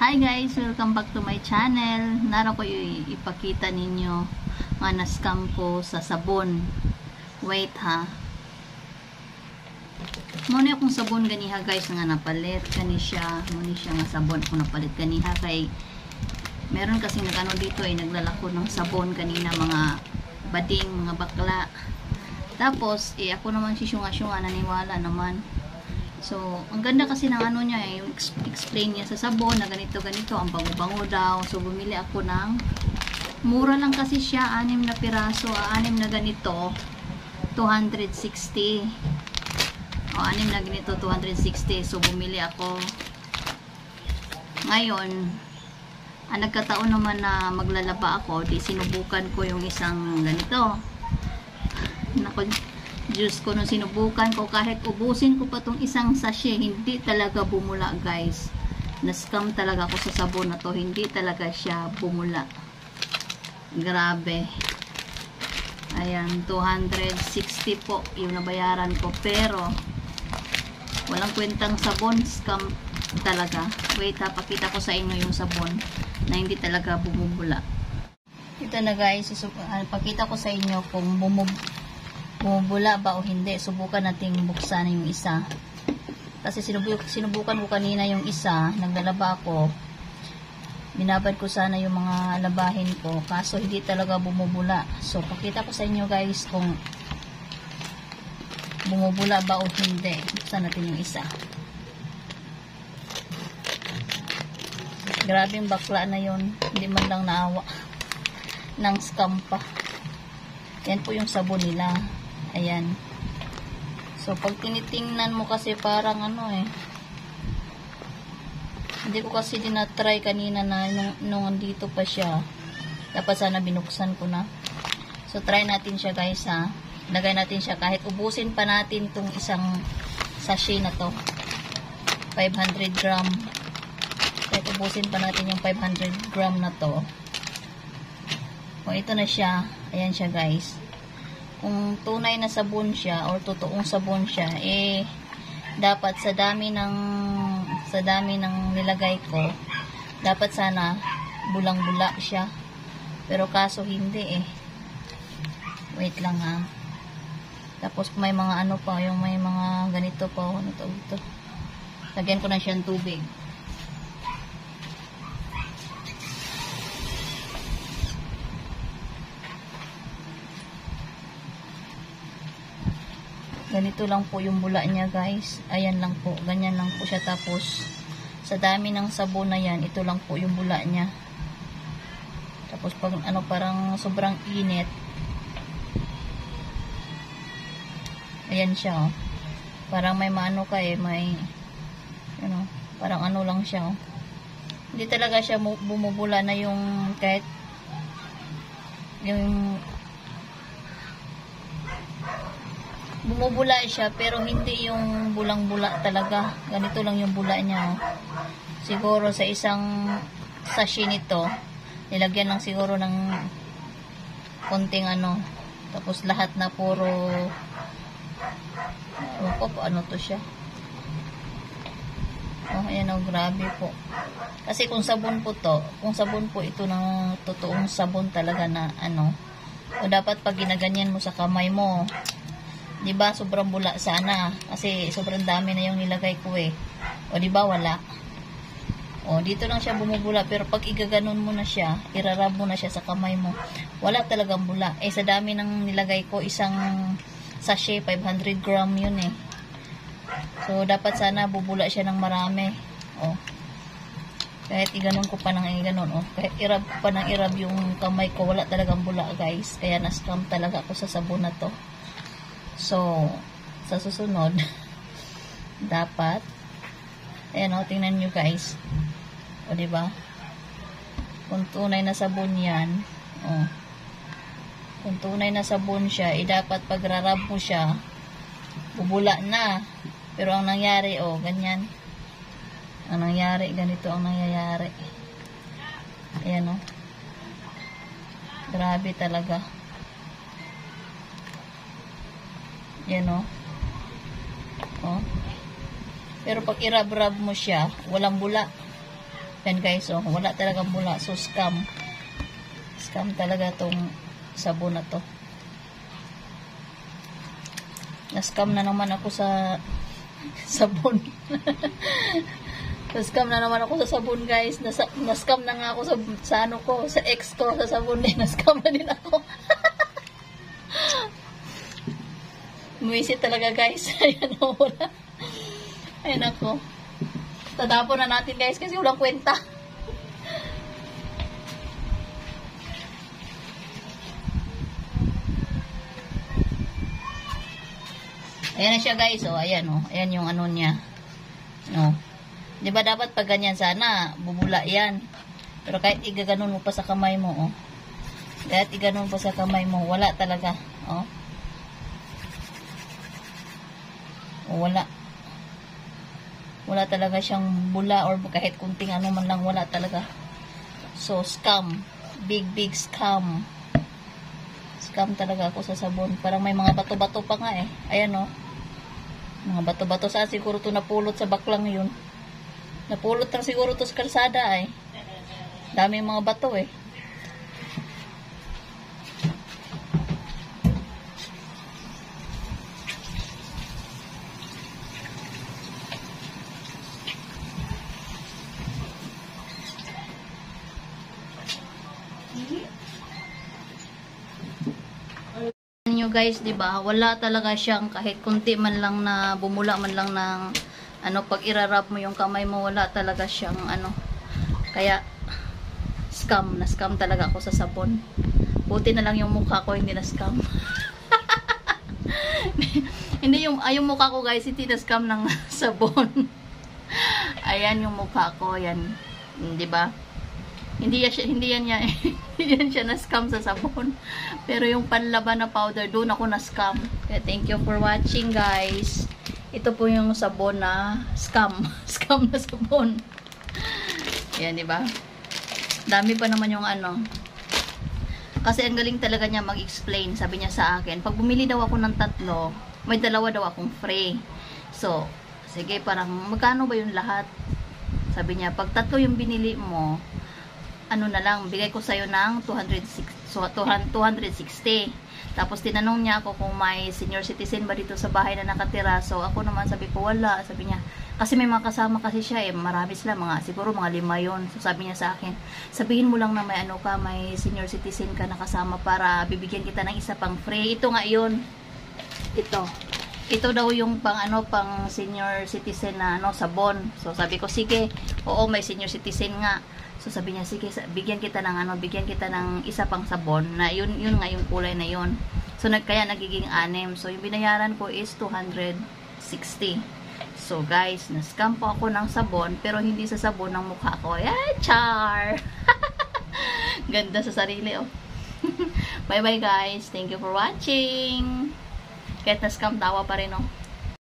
Hi guys! Welcome back to my channel. Nara ko ipakita ninyo nga na-scam ko sa sabon. Wait ha. Muna akong sabon ganiha guys nga napalit. Kani siya. Muna siya nga sabon ako napalit ganiha. Kay meron kasi nagano dito ay naglalako ng sabon kanina mga bading, mga bakla. Tapos ako naman si syunga-syunga naniwala naman. So, ang ganda kasi ng ano niya, yung explain niya sa sabon na ganito-ganito, ang bango-bango daw. So, bumili ako ng, mura lang kasi siya, 6 na piraso, 6 na ganito, 260. O, 6 na ganito, 260. So, bumili ako. Ngayon, nagkataon naman na maglalaba ako, di sinubukan ko yung isang ganito. Nako, Diyos ko, nung sinubukan ko, kahit ubusin ko pa tong isang sachet, hindi talaga bumula guys. Na-scam talaga ako sa sabon na to. Hindi talaga siya bumula. Grabe. Ayan, 260 po yung nabayaran ko. Pero, walang kwentang sabon. Scam talaga. Wait ha, pakita ko sa inyo yung sabon na hindi talaga bumubula. Ito na guys, pakita ko sa inyo kung bumubula ba o hindi. Subukan nating buksan yung isa. Kasi sinubukan ko kanina yung isa. Naglalaba ako. Binabad ko sana yung mga labahin ko. Kaso hindi talaga bumubula. So, pakita ko sa inyo guys kung bumubula ba o hindi. Buksan natin yung isa. Grabing bakla na yun. Hindi man lang naawa. Nang scam pa. Yan po yung sabon nila. Ayan. So, pag tinitingnan mo kasi parang ano hindi ko kasi dinatry kanina na nung andito pa siya. Dapat sana binuksan ko na. So, try natin siya guys ha. Lagay natin siya kahit ubusin pa natin tong isang sachet na to. 500 gram. Kahit ubusin pa natin yung 500 gram na to. O, ito na siya. Ayan siya guys. Kung tunay na sabon siya or totoong sabon siya, dapat sa dami ng nilagay ko, dapat sana bulang-bula siya. Pero kaso hindi Wait lang ha. Tapos may mga ano pa, yung may mga ganito pa, ano to ito. Lagyan ko na siyang tubig. Ganito lang po yung bula niya guys. Ayan lang po. Ganyan lang po siya. Tapos, sa dami ng sabon na yan, ito lang po yung bula niya. Tapos, pag ano, parang sobrang init. Ayan siya Parang may maano ka may, parang ano lang siya Hindi talaga siya bumubula na yung kahit yung bumubula siya pero hindi yung bulang-bula talaga. Ganito lang yung bula niya. Siguro sa isang sachet nito, nilagyan lang siguro ng konting ano. Tapos lahat na puro ano to siya. Oh, ayan grabe po. Kasi kung sabon po ito ng totoong sabon talaga na o dapat pag ginaganyan mo sa kamay mo, diba, sobrang bula sana. Kasi sobrang dami na yung nilagay ko O diba, wala. O, dito lang siya bumubula. Pero pag igaganon mo na siya, irarab mo na siya sa kamay mo, wala talagang bula. Sa dami ng nilagay ko, isang sachet, 500 gram yun So, dapat sana bubula siya ng marami. O. Kahit iganon ko pa ng iganon. Kahit irab pa ng irab yung kamay ko, wala talagang bula guys. Kaya na-scam talaga ako sa sabon na to. So, sa susunod, dapat, tingnan nyo guys. O, diba? Kung tunay na sabon yan, kung tunay na sabon siya, dapat pagrarab mo siya, bubula na. Pero ang nangyari, ganyan. Ang nangyari, ganito ang nangyayari. Ayan, Grabe talaga. Yan Pero pag irab-rab mo siya, walang bula. Yan guys, oh, wala talagang bula. So, scam. Scam talaga tong sabon na to. Na-scam na naman ako sa sabon. Na-scam na naman ako sa sabon guys. Na-scam na nga ako sa ano ko, sa ex ko, sa sabon din. Na-scam na din ako. Muisit talaga guys. Ayan o, wala. Ayan ako. Tatapon na natin guys kasi walang kwenta. Ayan na siya guys. O, ayan o. Ayan yung ano niya. No. Diba dapat pag ganyan sana, bubula yan. Pero kahit igaganon mo pa sa kamay mo, o. Kahit iganon pa sa kamay mo, wala talaga. O. O, wala. Wala talaga siyang bula or kahit kunting ano man lang, wala talaga. So, scam. Big scam. Scam talaga ako sa sabon. Parang may mga bato-bato pa nga eh. Ayan o. Mga bato-bato. Saan siguro ito napulot sa baklang yun? Napulot lang siguro ito sa kalsada eh. Dami mga bato eh. Nyo guys, 'di ba? Wala talaga siyang kahit kunti man lang na bumula man lang ng ano, pag irarap mo yung kamay mo, wala talaga siyang ano. Kaya scam, na scam talaga ako sa sabon. Buti na lang yung mukha ko hindi na scam. Hindi yung mukha ko guys, hindi na scam ng sabon. Ayan yung mukha ko, yan. 'Di ba? Hindi yan siya na-scam sa sabon. Pero yung panlaban na powder, doon ako na-scam. Kaya thank you for watching guys. Ito po yung sabon na scam. Scam na sabon. Ayan, diba? Dami pa naman yung ano. Kasi ang galing talaga niya mag-explain. Sabi niya sa akin, pag bumili daw ako ng 3, may 2 daw akong free. So, sige, parang magkano ba yung lahat? Sabi niya, pag 3 yung binili mo, ano na lang, bigay ko sa'yo ng 260. Tapos tinanong niya ako kung may senior citizen ba dito sa bahay na nakatira. So ako naman sabi ko wala. Sabi niya, kasi may mga kasama kasi siya eh. Marami sila, siguro mga 5 yun. So sabi niya sa akin, sabihin mo lang na may ano ka, may senior citizen ka nakasama para bibigyan kita ng isa pang free. Ito nga yun. Ito daw yung pang senior citizen na sabon. So sabi ko sige, oo may senior citizen nga. So sabi niya sige, bigyan kita ng isa pang sabon na yun nga yung kulay na yun. So kaya nagiging 6. So yung binayaran ko is 260. So guys, na-scam po ako ng sabon pero hindi sa sabon ng mukha ko. Ay, char. Ganda sa sarili oh. Bye bye guys. Thank you for watching. Kahit na-scam, tawa pa rin oh.